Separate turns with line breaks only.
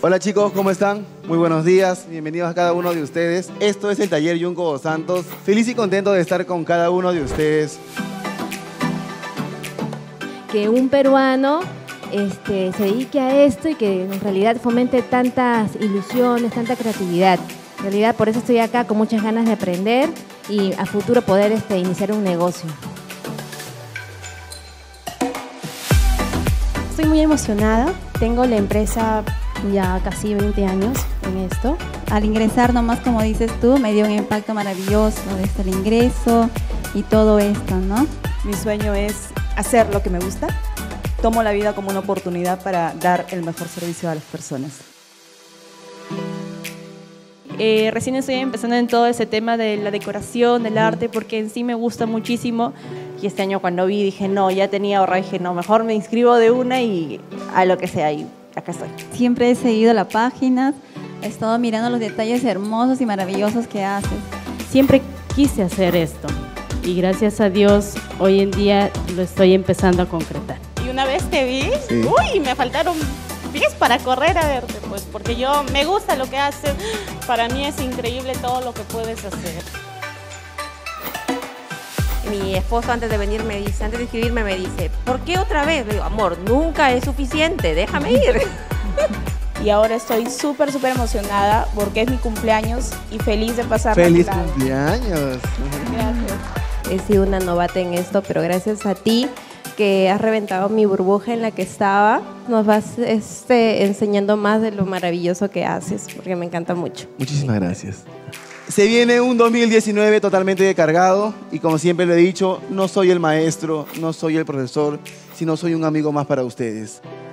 Hola chicos, ¿cómo están? Muy buenos días, bienvenidos a cada uno de ustedes. Esto es el Taller Junco dos Santos. Feliz y contento de estar con cada uno de ustedes.
Que un peruano se dedique a esto y que en realidad fomente tantas ilusiones, tanta creatividad. En realidad por eso estoy acá con muchas ganas de aprender y a futuro poder iniciar un negocio.
Estoy muy emocionada. Tengo la empresa ya casi 20 años en esto.
Al ingresar nomás, como dices tú, me dio un impacto maravilloso desde el ingreso y todo esto, ¿no?
Mi sueño es hacer lo que me gusta. Tomo la vida como una oportunidad para dar el mejor servicio a las personas.
Recién estoy empezando en todo ese tema de la decoración, del arte, porque en sí me gusta muchísimo. Y este año cuando vi, dije, no, ya tenía ahorrado, dije, no, mejor me inscribo de una y a lo que sea, y acá estoy.
Siempre he seguido la página, he estado mirando los detalles hermosos y maravillosos que haces.
Siempre quise hacer esto y gracias a Dios hoy en día lo estoy empezando a concretar.
Y una vez te vi, uy, me faltaron pies para correr a verte, pues, porque yo me gusta lo que haces. Para mí es increíble todo lo que puedes hacer.
Mi esposo antes de venir me dice, antes de escribirme me dice, ¿por qué otra vez? Le digo, amor, nunca es suficiente, déjame ir.
Y ahora estoy súper emocionada porque es mi cumpleaños y feliz de pasarlo.
¡Feliz cumpleaños!
Gracias.
He sido una novata en esto, pero gracias a ti que has reventado mi burbuja en la que estaba, nos vas enseñando más de lo maravilloso que haces, porque me encanta mucho.
Muchísimas gracias. Se viene un 2019 totalmente cargado y como siempre lo he dicho, no soy el maestro, no soy el profesor, sino soy un amigo más para ustedes.